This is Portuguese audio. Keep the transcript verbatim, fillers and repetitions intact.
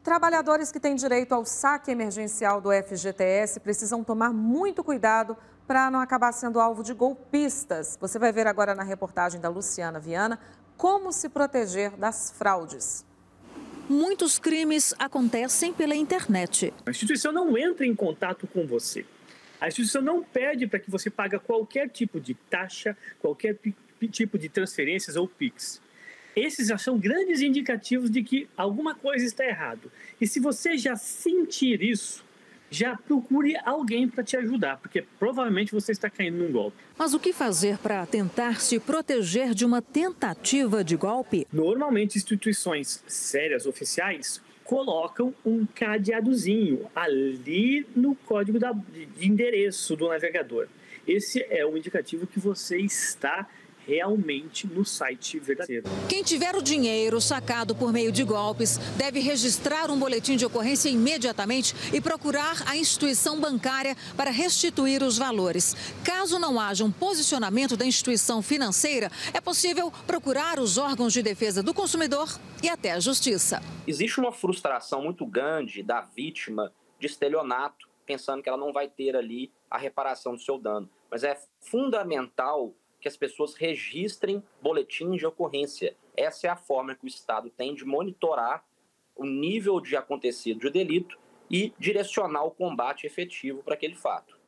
Trabalhadores que têm direito ao saque emergencial do F G T S precisam tomar muito cuidado para não acabar sendo alvo de golpistas. Você vai ver agora na reportagem da Luciana Viana como se proteger das fraudes. Muitos crimes acontecem pela internet. A instituição não entra em contato com você. A instituição não pede para que você pague qualquer tipo de taxa, qualquer tipo de transferências ou Pix. Esses já são grandes indicativos de que alguma coisa está errado. E se você já sentir isso, já procure alguém para te ajudar, porque provavelmente você está caindo num golpe. Mas o que fazer para tentar se proteger de uma tentativa de golpe? Normalmente, instituições sérias, oficiais, colocam um cadeadozinho ali no código da, de endereço do navegador. Esse é o indicativo que você está realmente no site verdadeiro. Quem tiver o dinheiro sacado por meio de golpes deve registrar um boletim de ocorrência imediatamente e procurar a instituição bancária para restituir os valores. Caso não haja um posicionamento da instituição financeira, é possível procurar os órgãos de defesa do consumidor e até a justiça. Existe uma frustração muito grande da vítima de estelionato, pensando que ela não vai ter ali a reparação do seu dano. Mas é fundamental que as pessoas registrem boletins de ocorrência. Essa é a forma que o Estado tem de monitorar o nível de acontecido de delito e direcionar o combate efetivo para aquele fato.